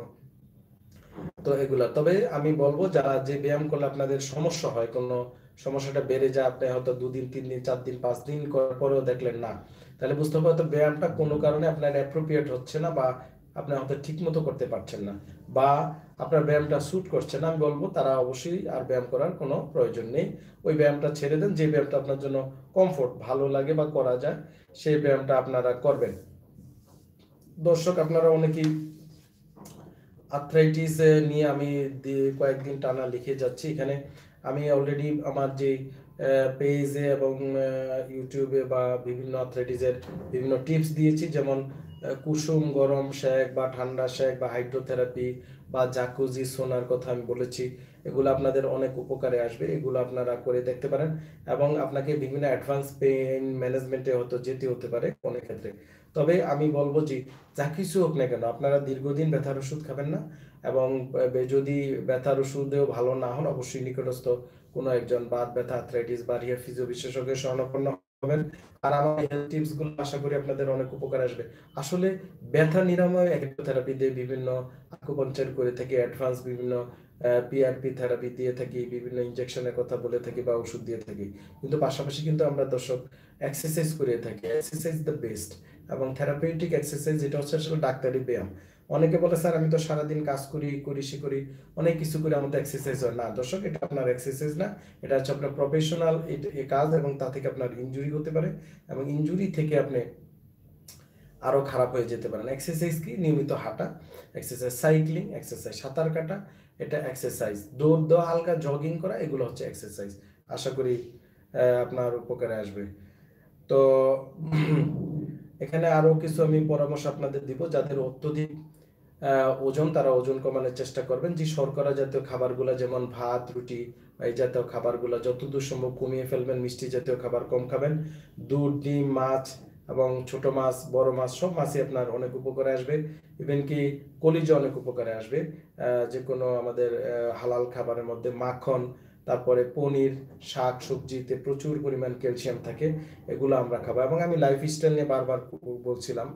তো এগুলা। তবে আমি বলবো, যারা যে ব্যায়াম করলে আপনাদের সমস্যা হয়, কোনো সমস্যাটা বেড়ে যায়, আপনি হয়তো 2 দিন 3 দিন 4 দিন 5 দিন করার পরেও দেখলেন না, তাহলে বুঝতে হবে হয়তো ব্যায়ামটা কোনো কারণে আপনার অ্যাপ্রোপ্রিয়েট হচ্ছে না, বা আপনি হয়তো ঠিক মতো করতে পারছেন না, বা আপনার ব্যায়ামটা স্যুট করছে না। আমি বলবো তারা অবশ্যই আর ব্যায়াম করার কোনো প্রয়োজন নেই, ওই ব্যায়ামটা ছেড়ে দেন। যে ব্যায়ামটা আপনার জন্য কমফোর্ট, ভালো লাগে বা করা যায়, সেই ব্যায়ামটা আপনারা করবেন। দর্শক, আপনারা অনেকেই আর্থ্রাইটিস নিয়ে আমি কয়েকদিন টানা লিখে যাচ্ছি। এখানে আমি অলরেডি আমার যে পেজে এবং ইউটিউবে বা বিভিন্ন আর্থ্রাইটিসের বিভিন্ন টিপস দিয়েছি, যেমন কুসুম গরম শেক বা ঠান্ডা শেক বা হাইড্রোথেরাপি বা জাকুজি সোনার কথা আমি বলেছি। এগুলো আপনাদের অনেক উপকারে আসবে, এগুলো আপনারা করে দেখতে পারেন। এবং আপনাকে বিভিন্ন অ্যাডভান্স পেইন ম্যানেজমেন্টে হয়তো যেতে হতে পারে অনেক ক্ষেত্রে। তবে আমি বলবো যে যা কিছু হোক না কেন, আপনারা দীর্ঘদিন ব্যথার ওষুধ খাবেন না। এবং যদি ব্যথার ওষুধেও ভালো না হন, অবশ্যই নিকটস্থ কোনো একজন বাত ব্যথা, আর্থ্রাইটিস বা রিহ্যাব ফিজিও বিশেষজ্ঞের শরণাপন্ন হবেন। আর আমার হেলথ টিপস গুলো আশা করি আপনাদের অনেক উপকার আসবে। আসলে ব্যথা নিরাময় থেরাপি দিয়ে বিভিন্ন আকুপাঞ্চার করে থাকি, অ্যাডভান্স বিভিন্ন পিআরপি থেরাপি দিয়ে থাকি, বিভিন্ন ইনজেকশনের কথা বলে থাকি বা ওষুধ দিয়ে থাকি। কিন্তু পাশাপাশি কিন্তু আমরা দর্শক এক্সারসাইজ করে থাকি, এক্সারসাইজ দ্য বেস্ট। এবং থেরাপিউটিক এক্সারসাইজ যেটা হচ্ছে আসলে ডাক্তারি ব্যায়াম। অনেকে বলে, স্যার আমি তো সারাদিন কাজ করি, সে করি, অনেক কিছু করে, আমাদের এক্সারসাইজ হয় না। দর্শক, এটা আপনার এক্সারসাইজ না, এটা হচ্ছে আপনার প্রফেশনাল কাজ, এবং তা থেকে আপনার ইনজুরি হতে পারে, এবং ইনজুরি থেকে আপনি আরো খারাপ হয়ে যেতে পারেন। এক্সারসাইজ কি? নিয়মিত হাঁটা এক্সারসাইজ, সাইক্লিং এক্সারসাইজ, সাঁতার কাটা এটা এক্সারসাইজ, দৌড় দেওয়া, হালকা জগিং করা, এগুলো হচ্ছে এক্সারসাইজ। আশা করি আপনার উপকারে আসবে। তো এখানে আরো কিছু আমি পরামর্শ আপনাদের দিব। যাদের অত্যধিক ওজন, তারা ওজন কমানোর চেষ্টা করবেন। যে শর্করা জাতীয় খাবারগুলো, যেমন ভাত, রুটি, এই জাতীয় খাবারগুলো যতদূর সম্ভব কমিয়ে ফেলবেন। মিষ্টি জাতীয় খাবার কম খাবেন। দুধ, ডিম, মাছ এবং ছোট মাছ, বড় মাছ, সব মাছই আপনার অনেক উপকারে আসবে। ইভেন কি কলিজা অনেক উপকারে আসবে। যে কোনো আমাদের হালাল খাবারের মধ্যে মাখন, তারপরে পনির, শাক সবজিতে প্রচুর পরিমাণ ক্যালসিয়াম থাকে, এগুলো আমরা খাবো। এবং আমি লাইফস্টাইল নিয়ে বারবার বলছিলাম।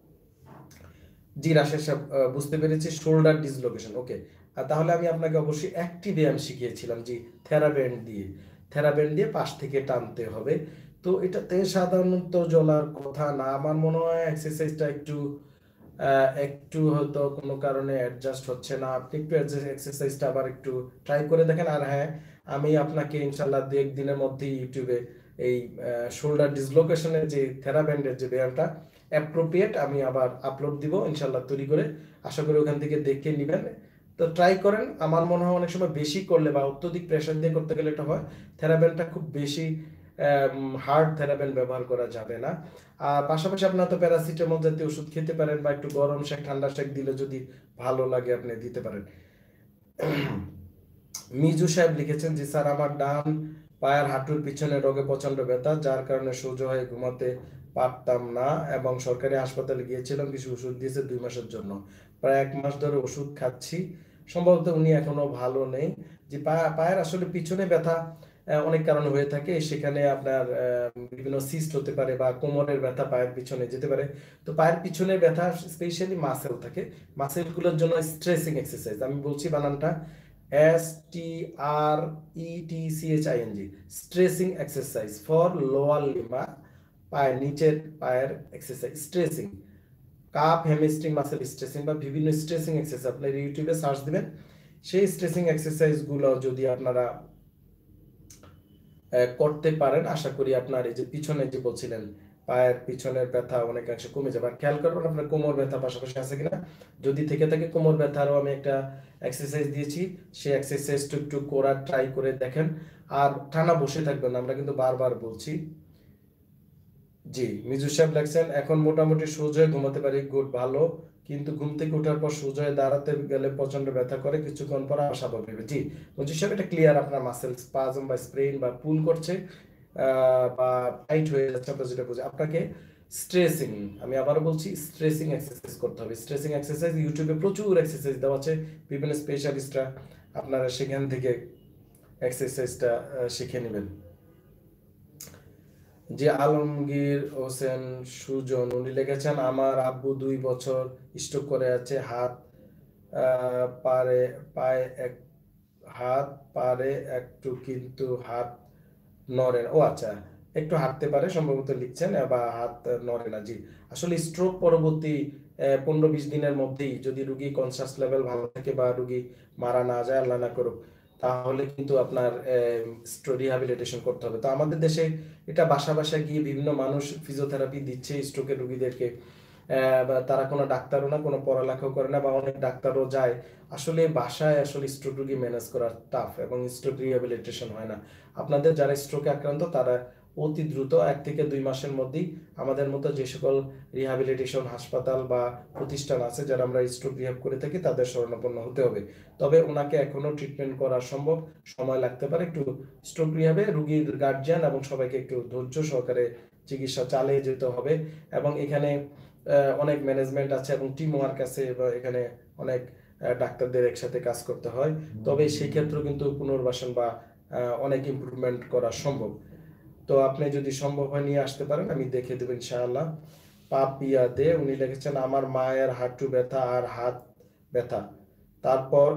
জি রাশেদ সাহেব, বুঝতে পেরেছি, শোল্ডার ডিসলোকেশন, ওকে। তাহলে আমি আপনাকে অবশ্যই একটি ব্যায়াম শিখিয়েছিলাম, জি, থেরাব্যান্ড দিয়ে পাশ থেকে টানতে হবে। তো এটাতে সাধারণত জ্বলার কথা না, আমার মনে হয় এক্সারসাইজটা একটু হয়তো কোনো কারণে অ্যাডজাস্ট হচ্ছে না। আপনি একটু এক্সারসাইজটা আবার একটু ট্রাই করে দেখেন। আর হ্যাঁ, আমি আপনাকে ইনশাল্লাহ 2-1 দিনের মধ্যেই ইউটিউবে এই শোল্ডার ডিসলোকেশনের যে থেরাব্যান্ডের যে ব্যায়ামটা অ্যাপ্রোপ্রিয়েট, আমি আবার আপলোড দিব ইনশাল্লাহ তৈরি করে। আশা করি ওখান থেকে দেখে নেবেন। তো ট্রাই করেন। আমার মনে হয় অনেক সময় বেশি করলে বা অত্যধিক প্রেশার দিয়ে করতে গেলে এটা হয়, থেরাব্যান্ডটা খুব বেশি হার্ড থেরাব্যান্ড ব্যবহার করা যাবে না। আর পাশাপাশি আপনার তো প্যারাসিটামল জাতীয় ওষুধ খেতে পারেন, বা একটু গরম শেক, ঠান্ডা শেক দিলে যদি ভালো লাগে আপনি দিতে পারেন। মিজু সাহেব লিখেছেন, জি স্যার, আমার ডান পায়ের হাঁটুর পিছনে রোগে প্রচন্ড ব্যথা, যার কারণে সোজা হয়ে ঘুমাতে পারতাম না এবং সরকারি হাসপাতালে গিয়েছিলাম, কিছু ওষুধ দিয়েছে 2 মাসের জন্য, প্রায় 1 মাস ধরে ওষুধ খাচ্ছি, সম্ভবত উনি এখনো ভালো নেই। যে পায়ের আসলে পিছনে ব্যথা অনেক কারণ হয়ে থাকে, সেখানে আপনার বিভিন্ন সিস্ট হতে পারে বা কোমরের ব্যথা পায়ের পিছনে যেতে পারে। তো পায়ের পিছনে ব্যথা স্পেশালি মাসেল থাকে, মাসেলগুলোর জন্য স্ট্রেসিং এক্সারসাইজ, আমি বলছি বানানটা STRETCHING, stretching exercise for lower লিম্বা, পায়ের নিচের পায়ের exercise, stretching, calf hamstring muscle stretching বা বিভিন্ন স্ট্রেসিং এক্সারসাইজ আপনার ইউটিউবে সার্চ দিবেন, সেই স্ট্রেসিং এক্সারসাইজগুলো যদি আপনারা করতে পারেন, আশা করি আপনার এই যে পিছনে যে বলছিলেন পায়ের পিছনের ব্যথা অনেকাংশে কমে যাবে। আর খেয়াল করবেন আপনার কোমর ব্যথা পাশাপাশি আছে কিনা, যদি থেকে থাকে কোমর ব্যথারও আমি একটা এক্সারসাইজ দিয়েছি, সেই এক্সারসাইজটা একটু করার ট্রাই করে দেখেন। আর টানা বসে থাকবেন, আমরা কিন্তু বারবার বলছি। জি, মিজু সাহেব লেখছেন, এখন মোটামুটি সোজা হয়ে ঘুমাতে পারি, গুড, ভালো, কিন্তু ঘুম থেকে ওঠার পর সোজা হয়ে দাঁড়াতে গেলে প্রচন্ড ব্যথা করে, কিছুক্ষণ পর আবার স্বাভাবিক হবে। জি মিজু সাহেব, এটা ক্লিয়ার, আপনার মাসেল স্পাজম বা স্প্রেন বা পুল করছে বা টাইট হয়ে যাচ্ছে, আপনার যেটা বুঝে আপনাকে স্ট্রেসিং, আমি আবারও বলছি স্ট্রেসিং এক্সারসাইজ করতে হবে। স্ট্রেসিং এক্সারসাইজ ইউটিউবে প্রচুর এক্সারসাইজ দেওয়া আছে, বিভিন্ন স্পেশালিস্টরা, আপনারা সেখান থেকে এক্সারসাইজটা শিখে নেবেন। যে আলমগীর হোসেন সুজন, উনি লিখেছেন, আমার আব্বু 2 বছর স্ট্রোক করে আছে, হাত পারে পায়ে এক হাত পারে একটু, কিন্তু হাত নড়ে না। ও আচ্ছা, একটু হাঁটতে পারে সম্ভবত লিখছেন, বা হাত নড়ে না। জি, আসলে স্ট্রোক পরবর্তী 15-20 দিনের মধ্যেই যদি রুগী কনসাস লেভেল ভালো থাকে বা রুগী মারা না যায়, আল্লাহ না করুক, তাহলে কিন্তু আপনার রিহ্যাবিলিটেশন করতে হবে। তো আমাদের দেশে এটা বাসা বাসায় গিয়ে বিভিন্ন মানুষ ফিজিওথেরাপি দিচ্ছে স্ট্রোকের রুগীদেরকে, বা তারা কোনো ডাক্তারও না, কোনো পড়ালেখাও করে না, বা অনেক ডাক্তারও যায়, আসলে বাসায় আসলে স্ট্রোক রুগী ম্যানেজ করা টাফ এবং স্ট্রোক রিহ্যাবিলিটেশন হয় না। আপনাদের যারা স্ট্রোকে আক্রান্ত তারা অতি দ্রুত 1 থেকে 2 মাসের মধ্যেই আমাদের মতো যে সকল রিহ্যাবিলিটেশন হাসপাতাল বা প্রতিষ্ঠান আছে যারা আমরা স্ট্রোক রিহ্যাব করে থাকি, তাদের শরণাপন্ন হতে হবে। তবে ওনাকে এখনো ট্রিটমেন্ট করা সম্ভব, সময় লাগতে পারে একটু। স্ট্রোক রিহ্যাবে রুগীর গার্জিয়ান এবং সবাইকে একটু ধৈর্য সহকারে চিকিৎসা চালিয়ে যেতে হবে, এবং এখানে অনেক ম্যানেজমেন্ট আছে এবং টিম ওয়ার্ক আছে, বা এখানে অনেক ডাক্তারদের একসাথে কাজ করতে হয়। তবে সেই ক্ষেত্রেও কিন্তু পুনর্বাসন বা অনেক ইমপ্রুভমেন্ট করা সম্ভব। তো আপনি যদি সম্ভব হয় নিয়ে আসতে পারেন, আমি দেখে দেবো ইনশাআল্লাহ। পাপিয়া দে, উনি লিখেছেন, আমার মায়ের হাঁটু ব্যথা আর হাত ব্যথা, তারপর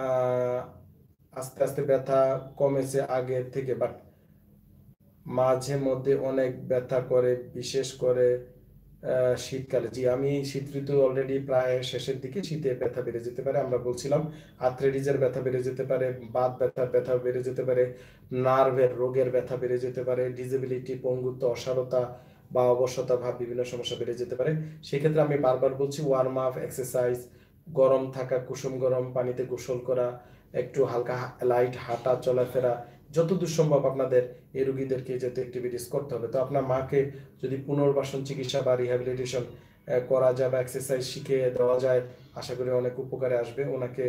আস্তে আস্তে ব্যথা কমেছে আগের থেকে, বাট মাঝে মধ্যে অনেক ব্যথা করে, বিশেষ করে শীতকালে। জি, আমি শীত ঋতু অলরেডি প্রায় শেষের দিকে, শীতে ব্যথা বেড়ে যেতে পারে, আমরা বলছিলাম আর্থ্রাইটিসের ব্যথা বেড়ে যেতে পারে, বাত ব্যথার ব্যথা বেড়ে যেতে পারে, নার্ভের রোগের ব্যথা বেড়ে যেতে পারে, ডিসেবিলিটি, পঙ্গুত্ব, অসারতা বা অবসতা ভাব, বিভিন্ন সমস্যা বেড়ে যেতে পারে। সেক্ষেত্রে আমি বারবার বলছি ওয়ার্ম আপ এক্সারসাইজ, গরম থাকা, কুসুম গরম পানিতে গোসল করা, একটু হালকা লাইট হাঁটা চলাফেরা, যতদূর সম্ভব আপনাদের এই রোগীদেরকে যেতে অ্যাক্টিভিটিস করতে হবে। তো আপনার মাকে যদি পুনর্বাসন চিকিৎসা বা রিহ্যাবিলিটেশন করা যায় বা এক্সারসাইজ শিখিয়ে দেওয়া যায়, আশা করি অনেক উপকারে আসবে ওনাকে।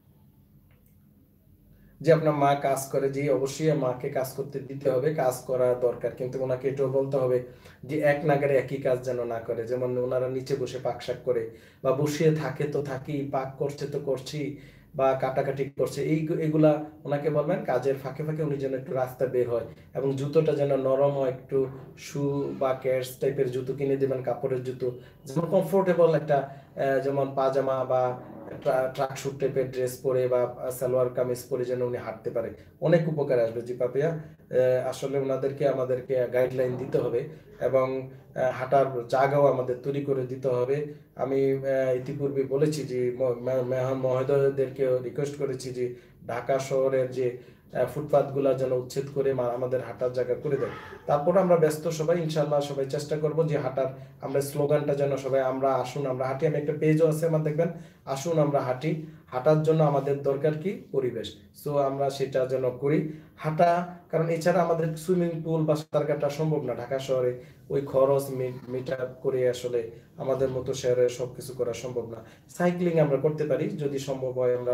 যে আপনার মা কাজ করে, যে অবশ্যই মাকে কাজ করতে দিতে হবে, কাজ করা দরকার, কিন্তু ওনাকে এটাও বলতে হবে যে এক নাগারে একই কাজ যেন না করে। যেমন ওনারা নিচে বসে পাক শাক করে বা বসিয়ে থাকে তো থাকি, পাক করছে তো করছি, বা কাটাকাটি করছে, এগুলা ওনাকে বলবেন কাজের ফাঁকে ফাঁকে উনি যেন একটু রাস্তা বের হয়, এবং জুতোটা যেন নরম হয়, একটু শু বা ক্যাটস টাইপের জুতো কিনে দেবেন, কাপড়ের জুতো, যেমন কমফোর্টেবল একটা, যেমন পাজামা বা ট্রাক স্যুট টাইপের ড্রেস পরে বা সালোয়ার কামিজ পরে যেন উনি হাঁটতে পারে, অনেক উপকার আসবে। জি পাপিয়া, আসলে ওনাদেরকে আমাদেরকে গাইডলাইন দিতে হবে এবং হাঁটার জায়গাও আমাদের তৈরি করে দিতে হবে। আমি ইতিপূর্বে বলেছি যে মেহমান মহোদয়দেরকে রিকোয়েস্ট করেছি যে ঢাকা শহরের যে ফুটপাথগুলো যেন উচ্ছেদ করে আমাদের হাঁটার জায়গা করে দেয়। তারপর আমরা ব্যস্ত সবাই, ইনশাল্লাহ সবাই চেষ্টা করব যে হাঁটার আমরা স্লোগানটা যেন সবাই, আমরা আসুন আমরা হাঁটি, আমি একটা পেজও আছে আমার, দেখবেন, আসুন আমরা হাঁটি। হাঁটার জন্য আমাদের দরকার কি? পরিবেশ। সো আমরা সেটা যেন করি, হাঁটা, কারণ এছাড়া আমাদের সুইমিং পুল বা সাঁতার কাটা সম্ভব না ঢাকা শহরে, ওই খরচ মিটার করে আসলে আমাদের মতো শহরে সবকিছু করা সম্ভব না। সাইক্লিং আমরা করতে পারি যদি সম্ভব হয়, আমরা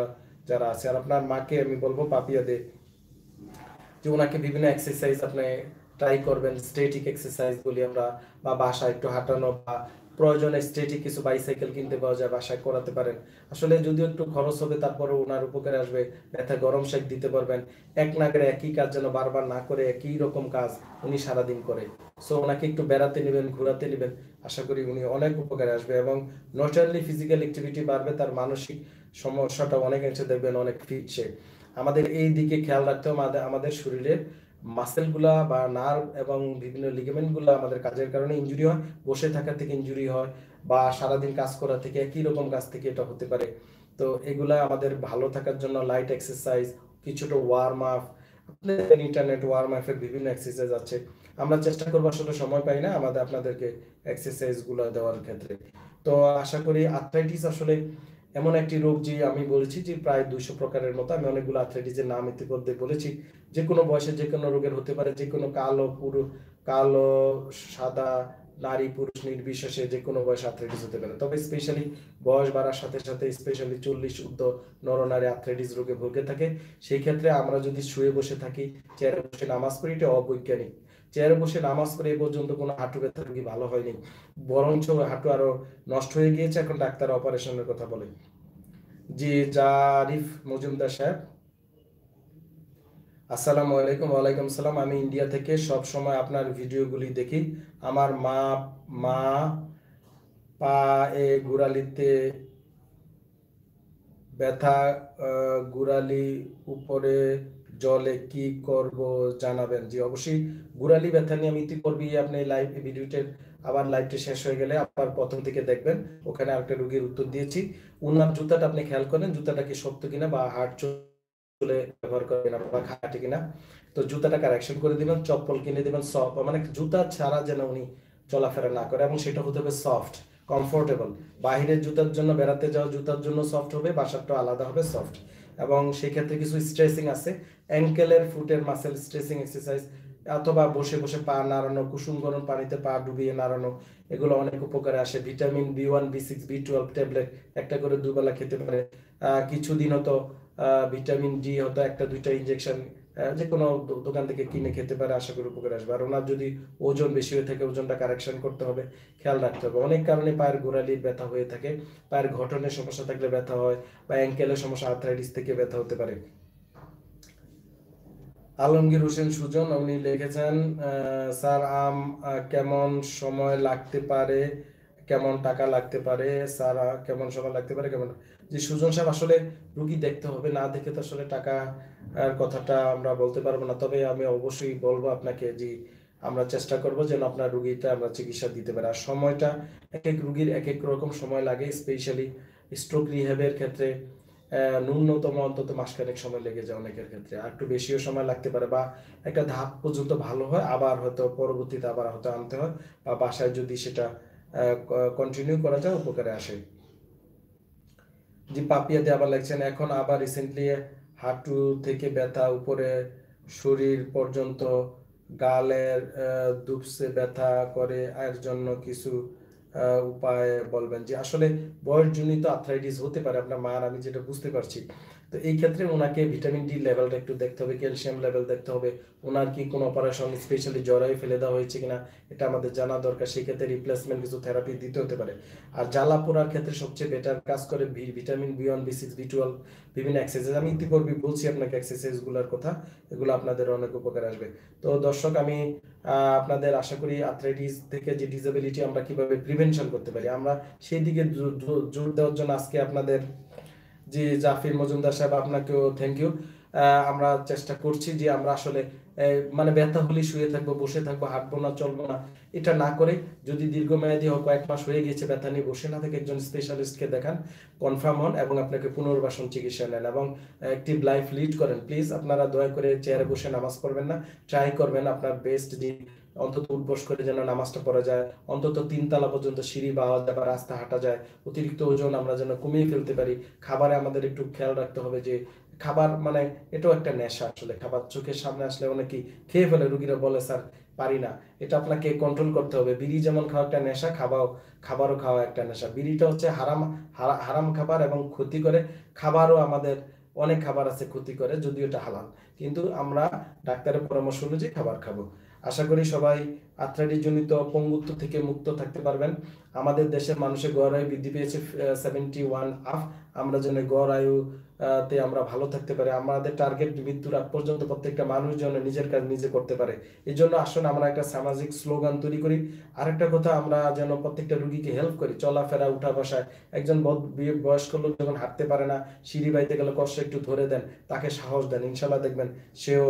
যারা আছে। আর আপনার মাকে আমি বলবো পাপিয়া দে যে ওনাকে বিভিন্ন এক্সারসাইজ আপনি ট্রাই করবেন, স্ট্যাটিক এক্সারসাইজ বলি আমরা, বা বাসায় একটু হাঁটানো, বা প্রয়োজনে স্ট্যাটিক কিছু বাইসাইকেল কিনতে পাওয়া যায়, বাসায় করাতে পারেন। আসলে যদিও একটু খরচ হবে, তারপরে ওনার উপকারে আসবে। ব্যথা গরম সেক দিতে পারবেন। এক নাগারে একই কাজ যেন বারবার না করে, একই রকম কাজ উনি সারাদিন করে। সো ওনাকে একটু বেড়াতে নেবেন, ঘোরাতে নেবেন, আশা করি উনি অনেক উপকারে আসবে। এবং নট অনলি ফিজিক্যাল অ্যাক্টিভিটি বাড়বে, তার মানসিক সমস্যাটা অনেকাংশে দেখবেন অনেক ফিটছে। আমাদের এই দিকে খেয়াল রাখতে হবে, আমাদের শরীরের মাসেলগুলা বা নার্ভ এবং বিভিন্ন লিগামেন্টগুলো আমাদের কাজের কারণে ইনজুরি হয়, বসে থাকা থেকে ইনজুরি হয়, বা সারাদিন কাজ করা থেকে, একই রকম কাজ থেকে এটা হতে পারে। তো এগুলা আমাদের ভালো থাকার জন্য লাইট এক্সারসাইজ, কিছুটা ওয়ার্ম আপ, আপনাদের ইন্টারনেট ওয়ার্ম আপের বিভিন্ন এক্সারসাইজ আছে। আমরা চেষ্টা করবো, আসলে সময় পাই না আপনাদেরকে এক্সারসাইজ গুলো দেওয়ার ক্ষেত্রে। তো আশা করি আর্থ্রাইটিস আসলে এমন একটি রোগ যে আমি বলেছি যে প্রায় 200 প্রকারের মতো। আমি অনেকগুলো আর্থ্রাইটিসের নাম ইতিমধ্যে বলেছি। যে কোনো বয়সে যে কোনো রোগের হতে পারে, যে কোনো কালো, সাদা, নারী পুরুষ নির্বিশেষে যে কোনো বয়সে আর্থ্রাইটিস হতে পারে। তবে স্পেশালি বয়স বাড়ার সাথে সাথে স্পেশালি 40 ঊর্ধ্ব নরনারী আর্থ্রাইটিস রোগে ভুগে থাকে। সেই ক্ষেত্রে আমরা যদি শুয়ে বসে থাকি, চেয়ারে বসে নামাজ পড়ি, এটা অবৈজ্ঞানিক। চেয়ারে বসে নামাজ পড়ে এ পর্যন্ত কোনো হাঁটু ব্যথা রোগী ভালো হয়নি, বরঞ্চ হাঁটু আরো নষ্ট হয়ে গিয়েছে। এখন ডাক্তার অপারেশনের কথা বলে। জি, জারিফ মজুমদার সাহেব, আসসালামু আলাইকুম। ওয়ালাইকুম সালাম। আমি ইন্ডিয়া থেকে সব সময় আপনার ভিডিওগুলি দেখি। আমার মা পা এ গোড়ালিতে ব্যথা, গোড়ালি উপরে জলে, কি করব জানাবেন। জি অবশ্যই, গোড়ালি ব্যথা নিয়ে আমি ইতিপূর্বে আপনি লাইভ ভিডিওটির আবার লাইভটি শেষ হয়ে গেলে আবার প্রথম থেকে দেখবেন, ওখানে আরেকটা রোগীর উত্তর দিয়েছি। উনার জুতাটা আপনি খেয়াল করেন, জুতাটা কি শক্ত কিনা, বা হাড় চুলে ব্যবহার করে কিনা, বা খাঁটি কিনা। তো জুতাটা কারেকশন করে দিবেন, চপ্পল কিনে দিবেন সফট, মানে জুতা ছাড়া যেন উনি চলাফেরা না করে, এবং সেটা হতে হবে সফট, কমফোর্টেবল। বাহিরের জুতার জন্য, বেড়াতে যাওয়া জুতার জন্য সফট হবে, বাসারটা আলাদা হবে সফট। এবং সেক্ষেত্রে কিছু স্ট্রেচিং আছে, অ্যাঙ্কেলের ফুটের মাসেল স্ট্রেচিং এক্সারসাইজ, অথবা বসে বসে পা নাড়ানো, কুসুম গরম পানিতে পা ডুবিয়ে নাড়ানো, এগুলো অনেক উপকারে আসে। Vitamin B1 B6 B12 tablet একটা করে দুবেলা খেতে পারে। কিছুদিন হতো ভিটামিন ডি হতো একটা দুইটা ইনজেকশন যে কোনো দোকান থেকে কিনে খেতে পারে, আশা করি উপকার আসবে। আর ওনার যদি ওজন বেশি হয়ে থাকে, ওজনটা কারেকশন করতে হবে, খেয়াল রাখতে হবে। অনেক কারণে পায়ের গোড়ালির ব্যথা হয়ে থাকে, পায়ের গঠনের সমস্যা থাকলে ব্যথা হয়, বা অ্যাঙ্কেলের সমস্যা, আর্থ্রাইটিস থেকে ব্যথা হতে পারে। আলমগীর হোসেন সুজন উনি লিখেছেন, স্যার কেমন সময় লাগতে পারে, কেমন টাকা লাগতে পারে স্যার, কেমন সময় লাগতে পারে, কেমন। যে সুজন সাহেব, আসলে রুগী দেখতে হবে, না দেখে তো আসলে টাকা আর কথাটা আমরা বলতে পারবো না। তবে আমি অবশ্যই বলবো আপনাকে যে আমরা চেষ্টা করব যেন আপনার রুগীটা আমরা চিকিৎসা দিতে পারি। আর সময়টা এক এক রুগীর এক এক রকম সময় লাগে, স্পেশালি স্ট্রোক রিহ্যাবের ক্ষেত্রে ন্যূনতম অন্তত মাসখানেক সময় লেগে যায় অনেকের ক্ষেত্রে, আর একটু বেশিও সময় লাগতে পারে, বা একটা ধাপ পর্যন্ত ভালো হয়, আবার হয়তো পরবর্তীতে আবার হয়তো আনতে হয়, বা বাসায় যদি সেটা কন্টিনিউ করা যায় উপকারে আসে। জি পাপিয়াতে আবার লাগছেন, এখন আবার রিসেন্টলি হাঁটু থেকে ব্যথা, উপরে শরীর পর্যন্ত, গালের দুপসে ব্যথা করে, এর জন্য কিছু উপায় বলবেন। যে আসলে বয়সজনিত আর্থ্রাইটিস হতে পারে আপনার মার, আমি যেটা বুঝতে পারছি। তো এই ক্ষেত্রে ওনাকে ভিটামিন ডি লেভেলটা একটু দেখতে হবে, ক্যালসিয়াম লেভেল দেখতে হবে, ওনার কি কোনো অপারেশন স্পেশালি জরায়ু ফেলে দেওয়া হয়েছে কিনা এটা আমাদের জানা দরকার। সেই ক্ষেত্রে রিপ্লেসমেন্ট কিছু থেরাপি দিতে হতে পারে। আর জ্বালা পোড়ার ক্ষেত্রে সবচেয়ে বেটার কাজ করে ভিটামিন B1 B6 B12 বিভিন্ন এক্সারসাইজ। আমি ইতিপূর্বে বলছি আপনাকে এক্সারসাইজগুলোর কথা, এগুলো আপনাদের অনেক উপকার আসবে। তো দর্শক, আমি আপনাদের আশা করি আর্থ্রাইটিস থেকে যে ডিসেবিলিটি আমরা কিভাবে প্রিভেনশন করতে পারি, আমরা সেই দিকে জোর দেওয়ার জন্য আজকে আপনাদের জি জাফির মজুমদার সাহেব, আপনাকেও থ্যাংক ইউ। আমরা চেষ্টা করছি যে আমরা আসলে মানে ব্যথা হলে শুয়ে থাকবো, বসে থাকবো, হাঁটবো না, চলবো না, এটা না করে যদি দীর্ঘমেয়াদী হোক, কয়েক মাস হয়ে গেছে ব্যথা নিয়ে বসে না থেকে একজন স্পেশালিস্টকে দেখান, কনফার্ম হন, এবং আপনাকে পুনর্বাসন চিকিৎসা নেন, এবং অ্যাক্টিভ লাইফ লিড করেন। প্লিজ আপনারা দয়া করে চেয়ারে বসে নামাজ পড়বেন না, ট্রাই করবেন আপনার বেস্ট যে অন্তত উঠবস করে যেন নামাজটা পড়া যায়, অন্তত 3 তলা পর্যন্ত সিঁড়ি বাওয়া যায় বা রাস্তা হাঁটা যায়, অতিরিক্ত ওজন আমরা যেন কমিয়ে ফেলতে পারি। খাবারে আমাদের একটু খেয়াল রাখতে হবে যে খাবার মানে এটাও একটা নেশা। আসলে খাবার চোখের সামনে আসলে অনেকেই খেয়ে ফেলে, রুগীরা বলে স্যার পারি না, এটা আপনাকে কন্ট্রোল করতে হবে। বিড়ি যেমন খাওয়া একটা নেশা, খাবারও খাওয়া একটা নেশা। বিড়িটা হচ্ছে হারাম, হারাম খাবার এবং ক্ষতি করে। খাবারও আমাদের অনেক খাবার আছে ক্ষতি করে, যদিও এটা হালাল, কিন্তু আমরা ডাক্তারের পরামর্শ অনুযায়ী খাবার খাবো। আশা করি সবাই আর্থ্রাইটিস জনিত পঙ্গুত্ব থেকে মুক্ত থাকতে পারবেন। আমাদের দেশের মানুষের গড় আয়ু বৃদ্ধি পেয়েছে 71 আপ। আমরা যেন গড় আয়ু তে আমরা ভালো থাকতে পারি। আমাদের টার্গেট মৃত্যুর আগ পর্যন্ত প্রত্যেকটা মানুষ যেন নিজের কাজ নিজে করতে পারে। এই জন্য আসুন আমরা একটা সামাজিক স্লোগান তৈরি করি। আরেকটা কথা, আমরা যেন প্রত্যেকটা রুগীকে হেল্প করি, চলাফেরা, উঠা বসায়। একজন বয়স্ক লোক যখন হাঁটতে পারে না, সিঁড়ি বাইতে গেলে কষ্ট, একটু ধরে দেন, তাকে সাহস দেন, ইনশাল্লাহ দেখবেন সেও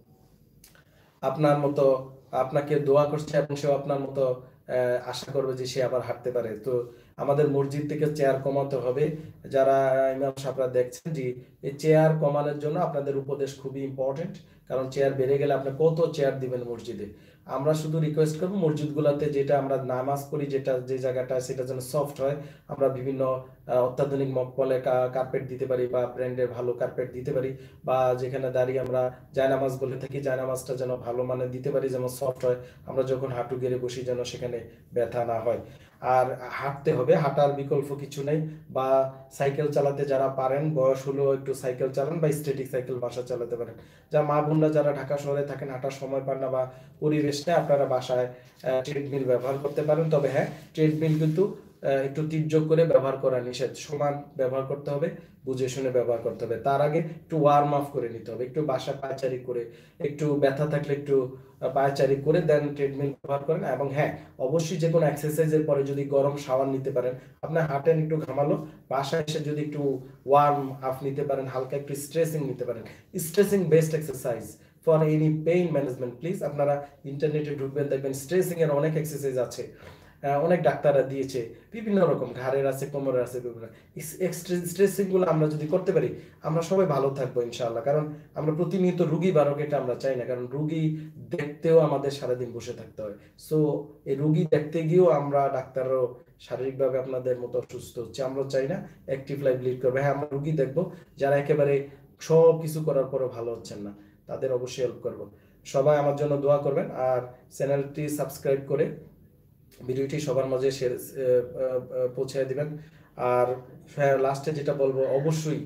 আপনার মতো আপনাকে দোয়া করছে এবং সেও আপনার মতো আশা করবে যে সে আবার হাঁটতে পারে। তো আমাদের মসজিদ থেকে চেয়ার কমাতে হবে। যারা ইমাম সাহেবরা দেখছেন, যে এই চেয়ার কমানোর জন্য আপনাদের উপদেশ খুবই ইম্পর্টেন্ট, কারণ চেয়ার বেড়ে গেলে আপনি কত চেয়ার দিবেন মসজিদে। আমরা শুধু রিকোয়েস্ট করবো মসজিদগুলোতে যেটা আমরা নামাজ পড়ি, যেটা যে জায়গাটা সেটা যেন সফট হয়, আমরা বিভিন্ন অত্যাধুনিক মকপলে কার্পেট দিতে পারি বা ব্র্যান্ডের ভালো কার্পেট দিতে পারি, বা যেখানে দাঁড়িয়ে আমরা জায়নামাজ বলে থাকি, জায়নামাজটা যেন ভালো মানের দিতে পারি, যেন সফট হয়, আমরা যখন হাঁটু গেড়ে বসি যেন সেখানে ব্যথা না হয়। আর হাঁটতে হবে, হাঁটার বিকল্প কিছু নেই। বা সাইকেল চালাতে যারা পারেন, বয়স হলেও একটু সাইকেল চালান বা স্ট্যাটিক সাইকেল বাসা চালাতে পারেন। যা মা বোনরা যারা ঢাকা শহরে থাকেন, হাঁটার সময় পান না বা পরিবেশ নেই, আপনারা বাসায় ট্রেডমিল ব্যবহার করতে পারেন। তবে হ্যাঁ, ট্রেডমিল কিন্তু একটু তির্যক করে ব্যবহার করা নিষেধ, সমান ব্যবহার করতে হবে, বুঝে শুনে ব্যবহার করতে হবে। তার আগে একটু ওয়ার্ম আপ করে নিতে হবে, একটু বাসা পায়চারি করে, একটু ব্যথা থাকলে একটু পায়চারি করে দেন ট্রেডমিল ব্যবহার করেন। এবং হ্যাঁ, অবশ্যই যে কোনো এক্সারসাইজের পরে যদি গরম শাওয়ার নিতে পারেন, আপনার হাঁটেন, একটু ঘামালো, বাসায় এসে যদি একটু ওয়ার্ম আপ নিতে পারেন, হালকা একটু স্ট্রেচিং নিতে পারেন। Stretching best exercise for any pain management. Please আপনারা ইন্টারনেটে ঢুকবেন, দেখবেন স্ট্রেচিং এর অনেক এক্সারসাইজ আছে, অনেক ডাক্তাররা দিয়েছে, বিভিন্ন রকম, ঘাড়ের আছে, কোমরের আছে, বিভিন্ন স্ট্রেচিং গুলো আমরা যদি করতে পারি, আমরা সবাই ভালো থাকবো ইনশাআল্লাহ। কারণ আমরা প্রতিনিয়ত রুগী বারক, এটা আমরা চাই না, কারণ রুগী দেখতেও আমাদের সারাদিন বসে থাকতে হয়। সো এই রুগী দেখতে গিয়েও আমরা ডাক্তারও শারীরিকভাবে আপনাদের মতো অসুস্থ হচ্ছে, আমরা চাই না। অ্যাক্টিভ লাইফ লিড করবে। হ্যাঁ, আমরা রুগী দেখবো, যারা একেবারে সব কিছু করার পরও ভালো হচ্ছেন না, তাদের অবশ্যই হেল্প করবো। সবাই আমার জন্য দোয়া করবেন, আর চ্যানেলটি সাবস্ক্রাইব করে ভিডিওটি সবার মাঝে পৌঁছে দিবেন। আর লাস্টে যেটা বলবো, অবশ্যই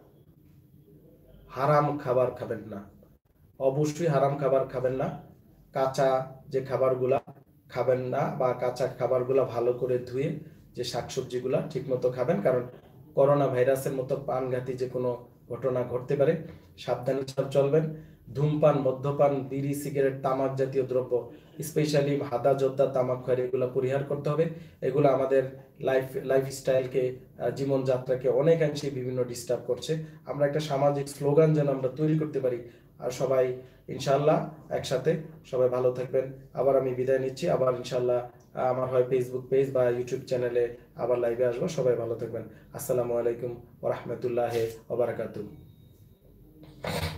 হারাম খাবার খাবেন না, অবশ্যই হারাম খাবার খাবেন না। কাঁচা যে খাবারগুলা খাবেন না, বা কাঁচা খাবারগুলা ভালো করে ধুয়ে যে শাকসবজিগুলা ঠিক মতো খাবেন, কারণ করোনা ভাইরাসের মতো প্রাণঘাতী যে কোনো ঘটনা ঘটতে পারে। সাবধানে চলবেন। ধূমপান, মদ্যপান, বিড়ি, সিগারেট, তামাক জাতীয় দ্রব্য, স্পেশালি হাদা, জর্দা, তামাক খয়ের, এগুলো পরিহার করতে হবে। এগুলো আমাদের লাইফস্টাইলকে, জীবনযাত্রাকে অনেকাংশে বিভিন্ন ডিস্টার্ব করছে। আমরা একটা সামাজিক স্লোগান যেন আমরা তৈরি করতে পারি, আর সবাই ইনশাল্লাহ একসাথে সবাই ভালো থাকবেন। আবার আমি বিদায় নিচ্ছি, আবার ইনশাল্লাহ আমার হয় ফেসবুক পেজ বা ইউটিউব চ্যানেলে আবার লাইভে আসবো। সবাই ভালো থাকবেন। আসসালামু আলাইকুম ওয়া রাহমাতুল্লাহি ওয়া বারাকাতুহু।